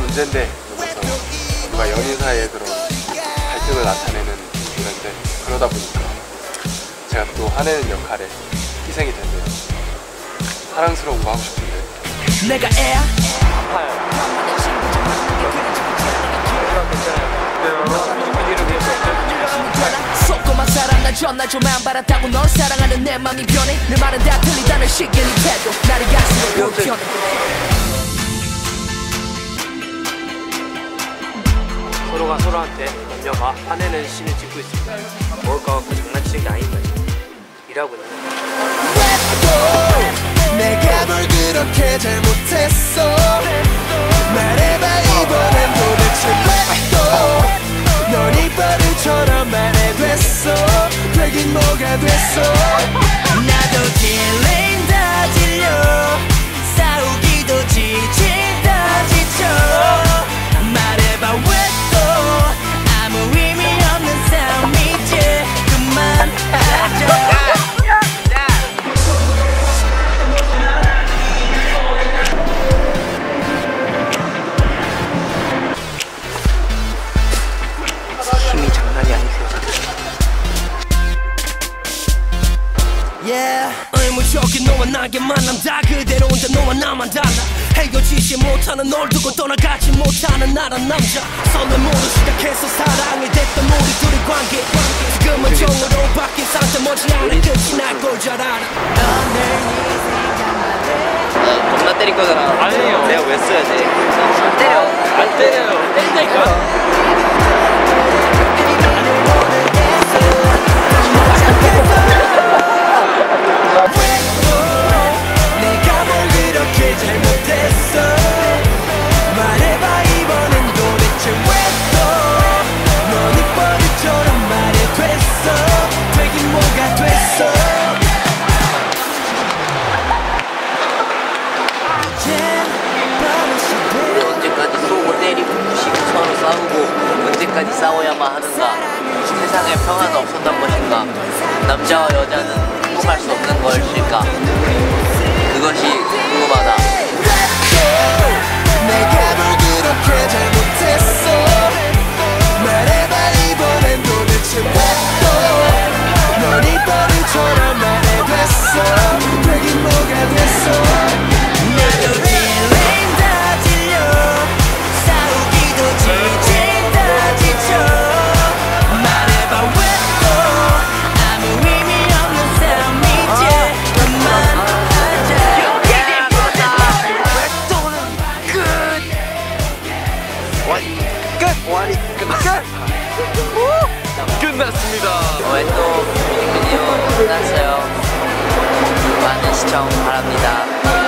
문제인데 여기서 뭔가 연인 사이에 그런 갈등을 나타내는 노래인데 그러다 보니까 제가 또 화내는 역할에 희생이 됐네요. 사랑스러운 거 하고 싶은데 내가 애야? 아파요. 속고만 사랑 날 전날 좀안 바랐다고 널 사랑하는 내 맘이 변해 내 말은 다 틀리다는 식의 네 태도 나를 갈수록 불편해 서로가 서로한테 남녀가 화내는 씬을 찍고 있습니다. 먹을 거 갖고 장난치는 게 아닙니다. 일하고 있는 내가 뭘 그렇게 잘못했어 말해봐 이번엔 도대체 왜 또 넌 이 버릇처럼 말해됐어 되긴 뭐가 됐어 나도 딜레인 다 질려 싸우기도 지친다 지쳐 말해봐 왜 또 아무 의미 없는 싸움이지 그만하자 힘이 장난이 아니세요. Yeah. 의무적인 너와 나의 만남 다 그대로 혼자 너와 나만 달라 헤어지지 못하는 널 두고 떠나가지 못하는 나란 남자 설렘으로 시작해서 사랑이 됐던 우리 둘의 관계 지금은 정으로 바뀐 상태 머지않아 끝이 날 걸 잘 알아 겁나 때릴 거잖아. 아니에요. 내가 왜 써야 돼? 안 때려. 안 때려요. 때린다니까. 내가 뭘 그렇게 잘못했어 말해봐 이번엔 도대체 왜 또 넌 이 버릇처럼 말해됐어 되긴 뭐가 됐어 우리 언제까지 쏘고 때리고 부시고 서로 싸우고 언제까지 싸워야만 하는가? 세상에 평화는 없었던 것인가? 남자와 여자는 통할 수 없는 것일까? 그것이 궁금하다. 내가 뭘 그렇게 잘못했어 말해봐 이번엔 도대체 왜 또 넌 이 버릇처럼 말해됐어 되긴 뭐가 됐어 나도 딜레인 다 질려 싸우기도 지친다 지쳐 말해봐 왜 또 아무 의미 없는 싸움이지 그만하자 왜 또는 끝났습니다. 또 뮤직비디오 끝났어요. 많은 시청 바랍니다.